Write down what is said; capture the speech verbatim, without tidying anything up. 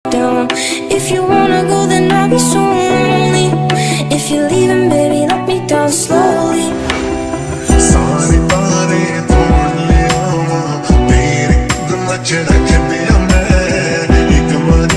down. If you wanna go, then I'll be so lonely. If you're leaving, baby, let me down slowly. Sare taare tod le aawa, tere dum chhda ke diya main, ek